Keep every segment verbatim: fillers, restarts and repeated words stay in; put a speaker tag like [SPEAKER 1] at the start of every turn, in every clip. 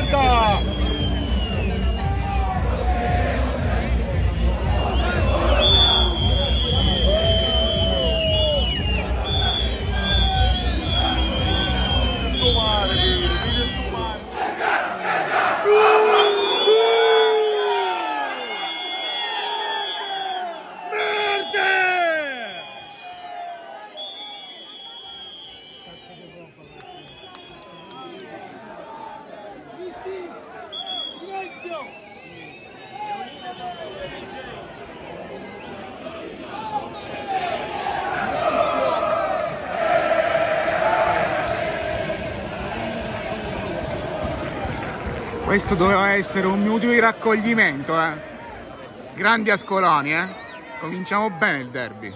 [SPEAKER 1] merda! Questo doveva essere un minuto di raccoglimento, eh. Grandi ascolani, eh. Cominciamo bene il derby.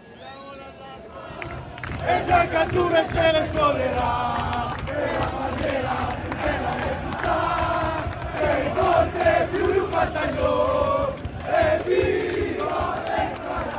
[SPEAKER 2] E bianca azzurra il cielo esploderà, e la bandiera della necessità, sei forte più di un battaglione, e viva l'estra!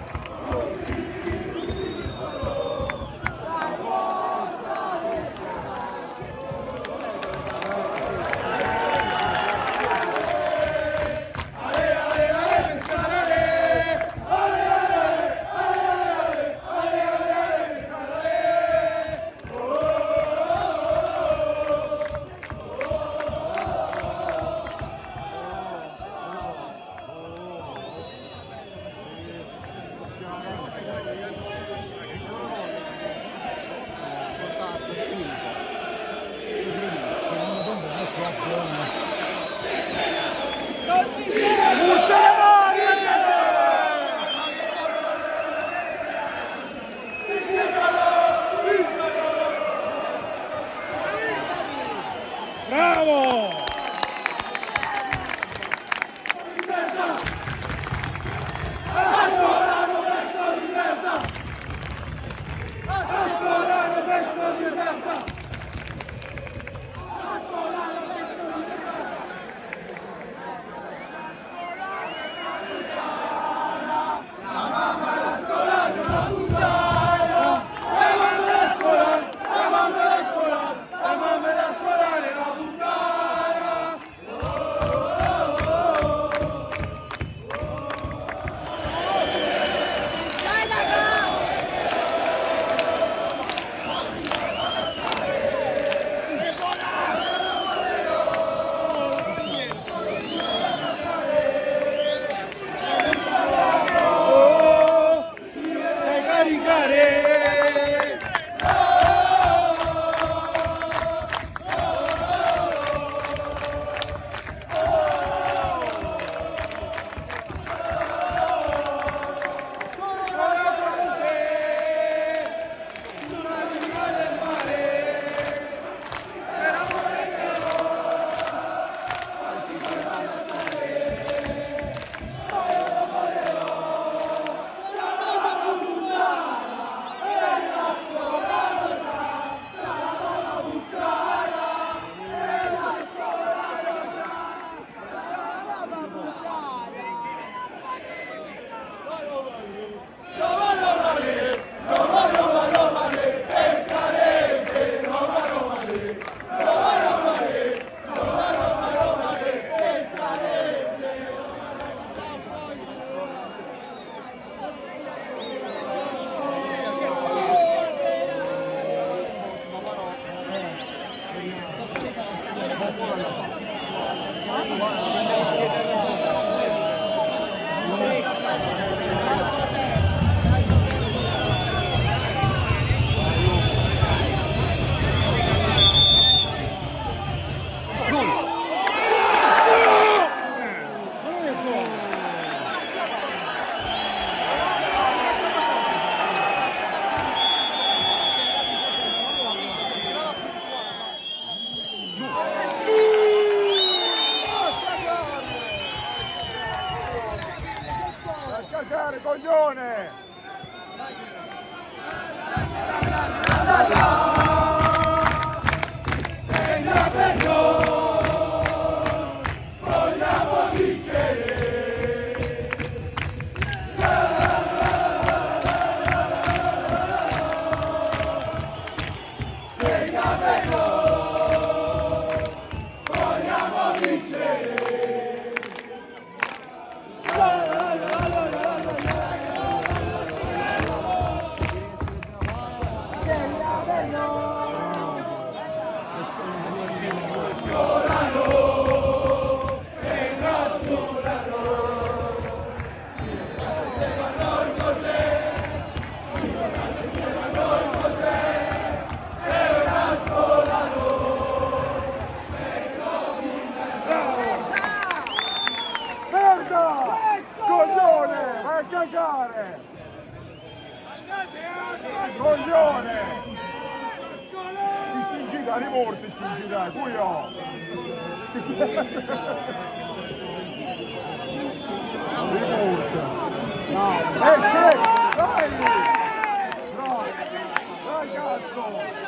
[SPEAKER 1] Bravo! Cagare, coglione!
[SPEAKER 2] Segna per noi, vogliamo vincere! Segna per noi, Coglione! Ti stingi da rimorti, stingi da, qui ho! Rimorti! No! Eh, sì! Dai! Dai! Dai, cazzo!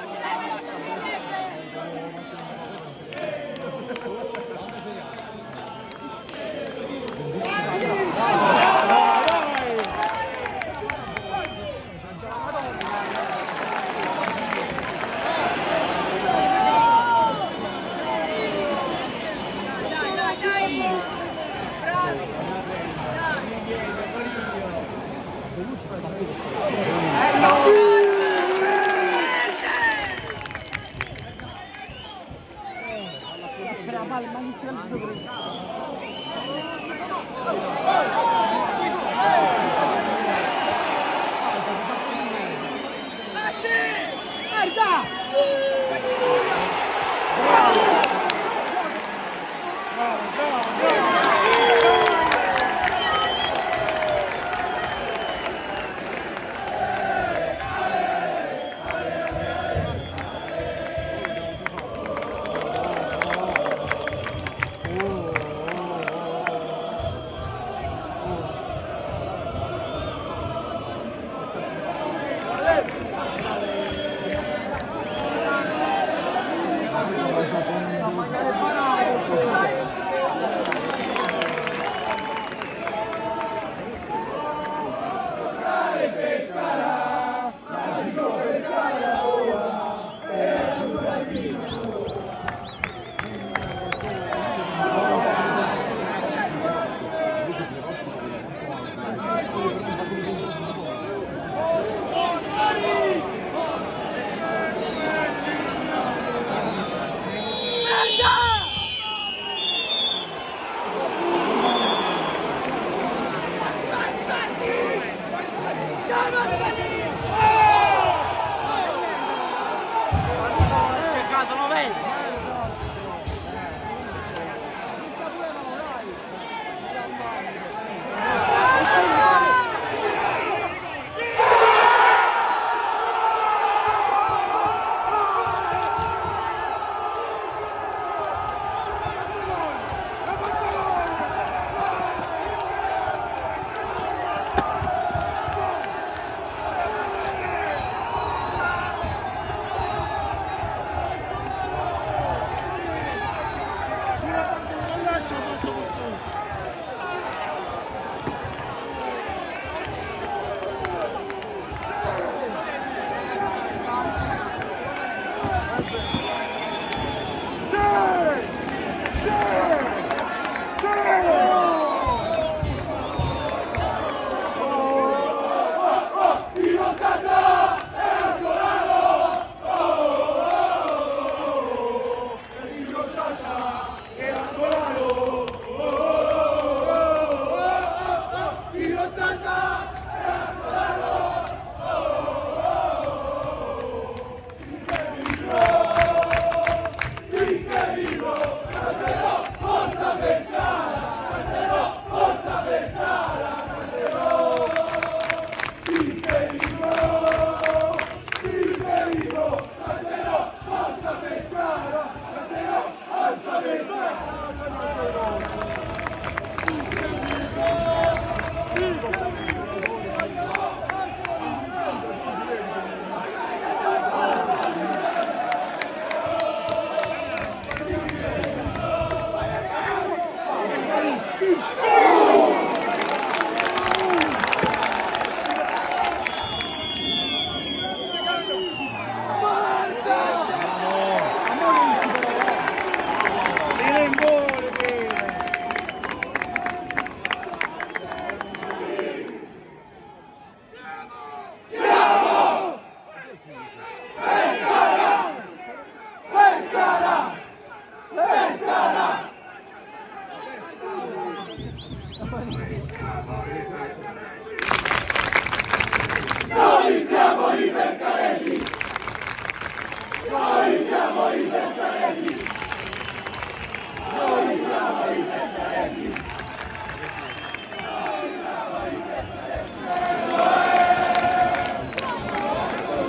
[SPEAKER 2] Noi siamo i pescaresi! Noi siamo i pescaresi! Noi siamo i pescaresi! Noi siamo i pescaresi!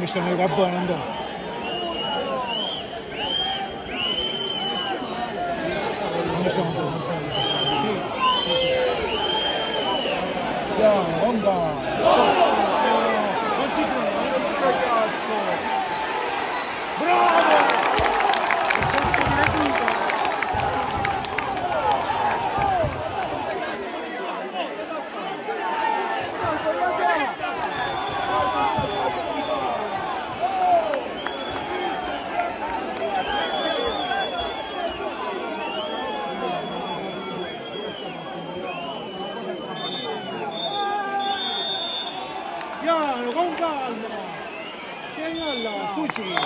[SPEAKER 2] mi stanno di buono, andò. Non stiamo andando. Sì. Andiamo, onda. Non ci credo, non ci credo, cazzo. Bravo! Piano, con calma! Tieni alla, così!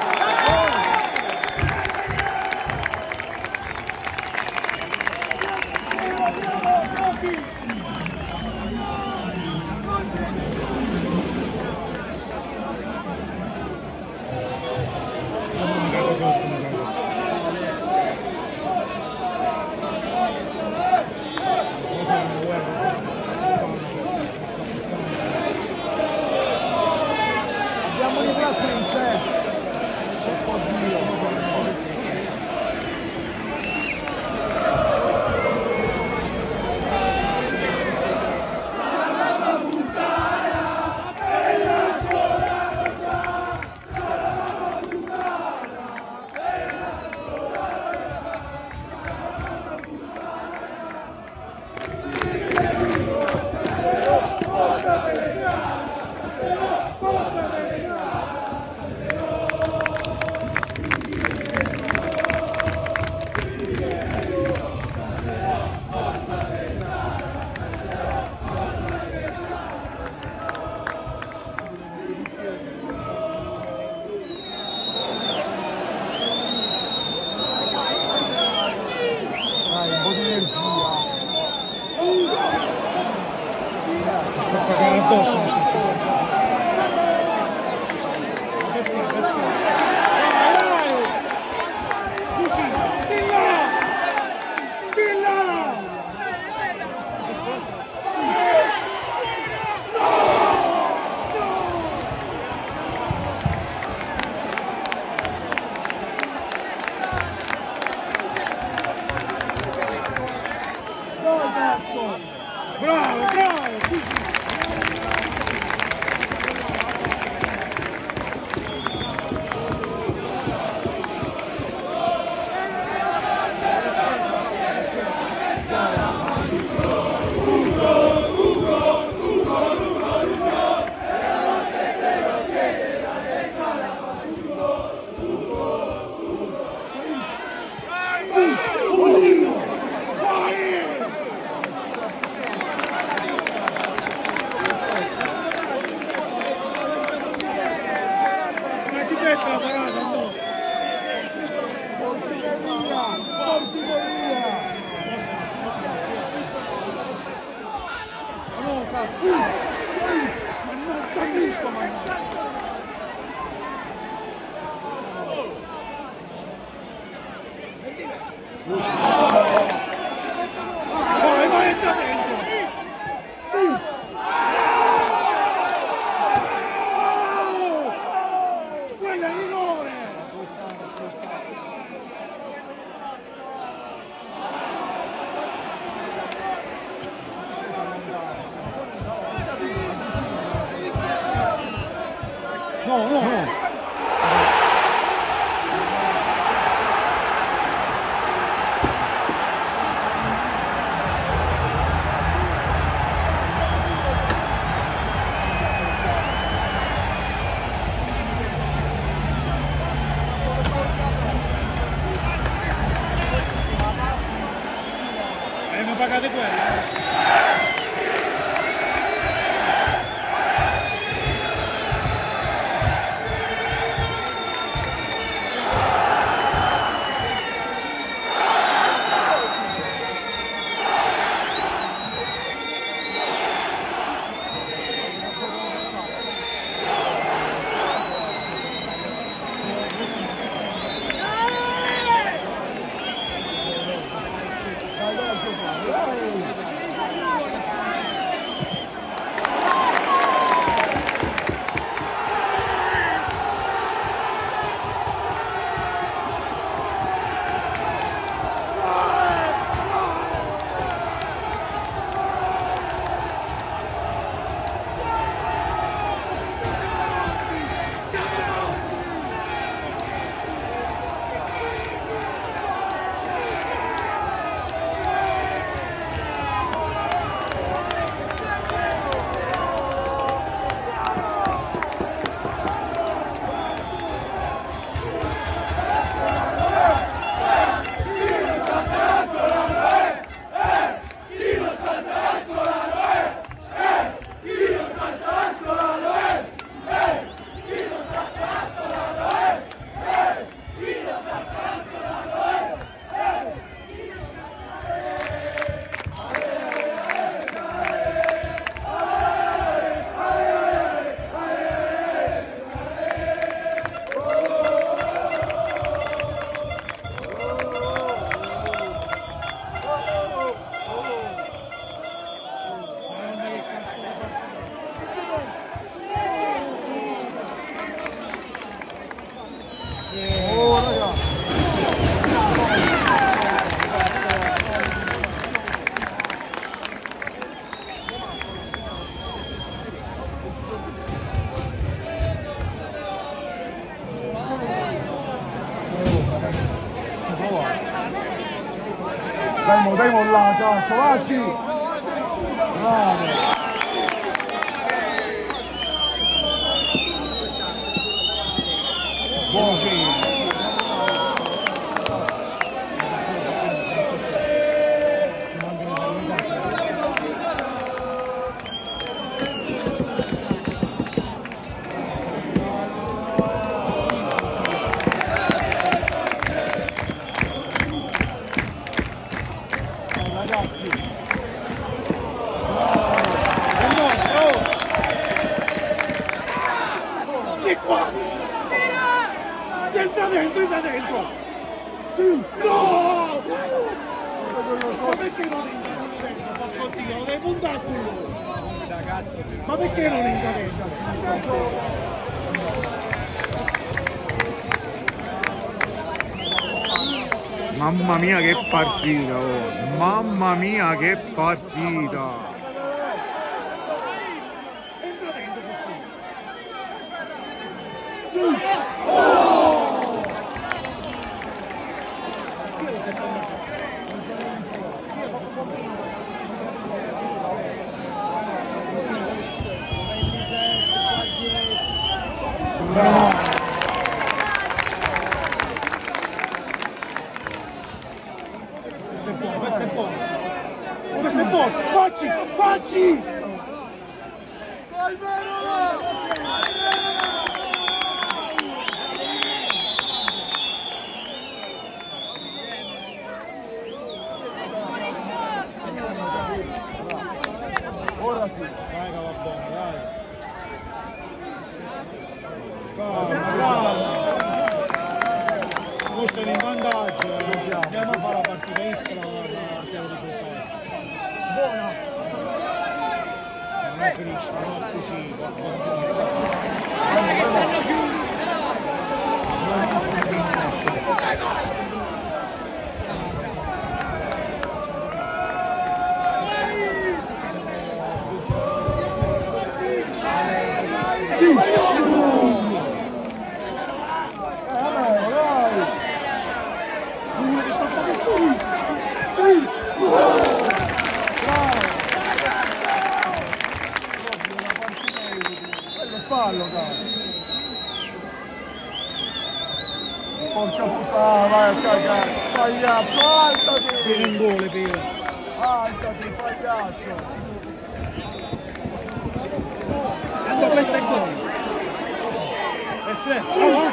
[SPEAKER 2] Abbiamo le trattenze! C'è un po' di io! Sto pagando addosso, mi sto facendo. Perché? Perché? Dai! Così! Di là! Di là! Dai, cazzo! Bravo, bravo! Così! La parata, no! Porti via! Porti via! No, cazzo! Mannaggia Cristo, mannaggia! Vai, vai, entra dentro! Sì! Dai mo, dai mo là, cazzo, vacci! Bravo! Buono! Entra dentro, entra dentro! Sì! No! Ma perché non entra dentro? Porco Dio, lo devi puntare a culo! Ma perché non entra dentro?
[SPEAKER 1] Mamma mia che partita! Oh. Mamma mia che partita!
[SPEAKER 2] Entra dentro così! Sì! Oh! No. Questo è buono, questo è buono. Questo è buono. Facci, facci! Ora sì. Dai, che va bene, dai. Questo è in vantaggio, andiamo a fare la partita extra per il risultato. Buona! Non è finisce, non è cucito. Fallo, cazzo! Porca puttana, vai a cagare! Pagliaccio, alzati! Per un gol, per! Alzati, pagliaccio! Allora, questo è gol! Questo è...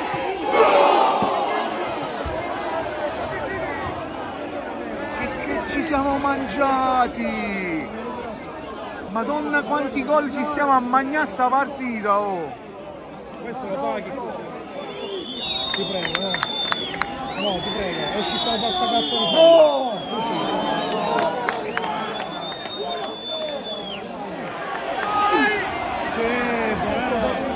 [SPEAKER 1] Che ci siamo mangiati! Madonna quanti gol ci stiamo a mangiare sta partita, oh!
[SPEAKER 2] Questo lo paghi così. Ti prego, no? No, ti prego, esci sta bassa cazzo di no! Così. C'è, bravo!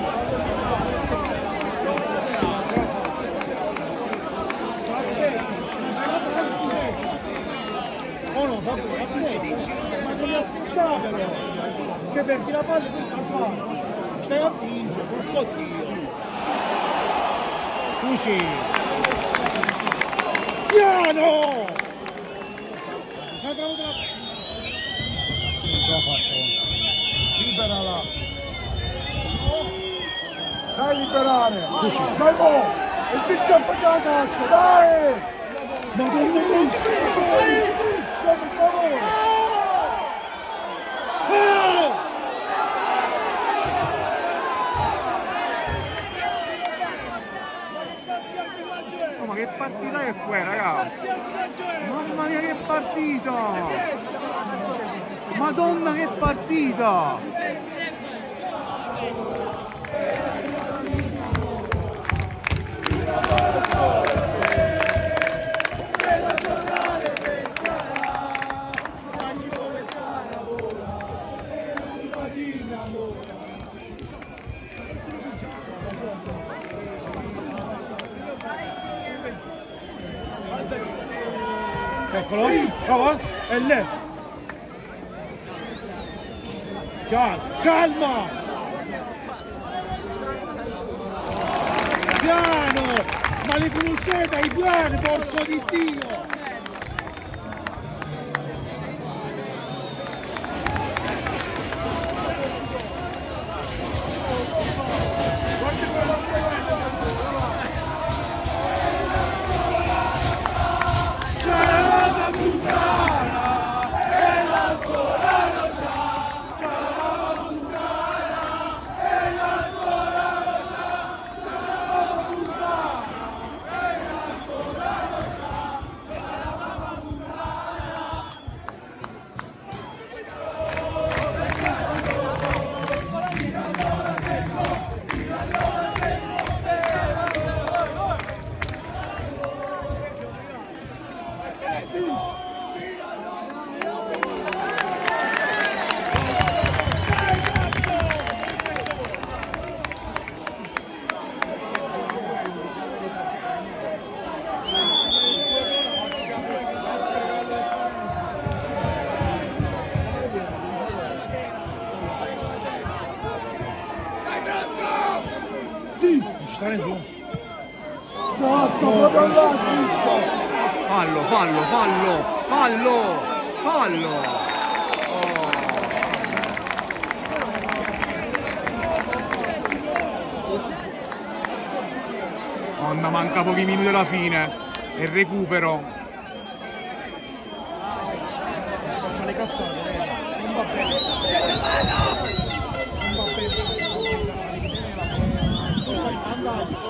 [SPEAKER 2] Oh no, va bene, va bene! Ma non aspettatelo! Che perdi la palla tutta a fare! Stai a vincere, porco Dio! Così! Piano! Non ce la faccio! Liberala! Dai liberare! Così! Dai mo! E ti chiappa la cazzo! Dai! Madonna non ci credo! Dai per favore!
[SPEAKER 1] Oh, ma che partita è qua, raga? Mamma mia che partita! Madonna che partita!
[SPEAKER 2] Eccolo, bravo, è lì. Calma, calma. Piano, ma li conoscete i piani, porco di Dio. ci sta nessuno. Cazzo, proprio là,
[SPEAKER 1] fallo, fallo, fallo, fallo, fallo. Oh. Madonna, manca pochi minuti alla fine. E recupero.
[SPEAKER 2] Faccio le cazzate, non va bene. Non va bene. Sposta il panda, si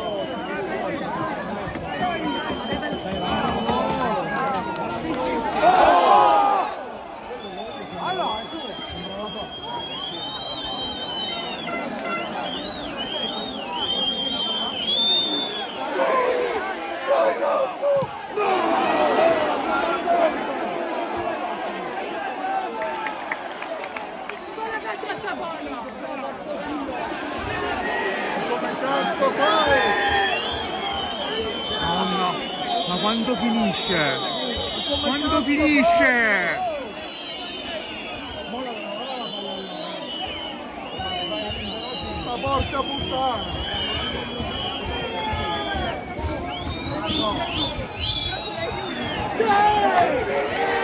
[SPEAKER 1] Madonna, ma quando finisce? Quando finisce?
[SPEAKER 2] Ma porca puttana! Sì!